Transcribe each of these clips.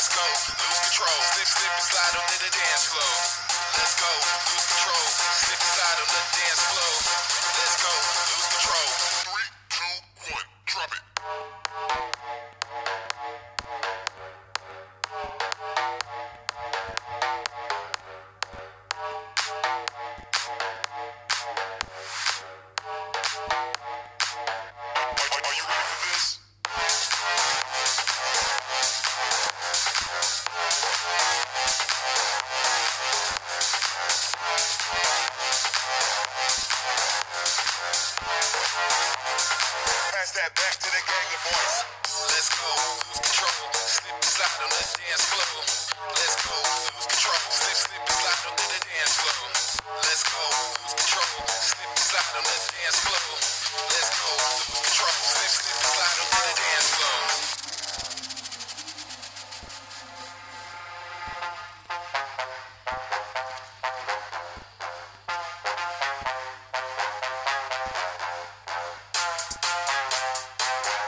Let's go, lose control. Slip, slip and slide on the dance floor. Let's go, lose control. Slip and slide on the dance floor. Let's go, lose control. 3, 2, 1, drop it. Are you ready for this? Pass that back to the gang of boys. Let's go, lose control. Slip and slide on the dance floor. Let's go, lose control. Slip, slip and slide on the dance floor. Let's go, lose control. Slip and slide on the dance floor. Let's go, lose control. Slip, slip and slide on the dance floor.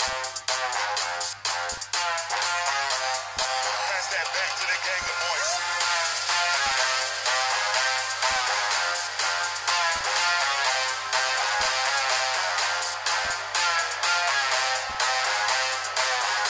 Pass that back to the gang of boys.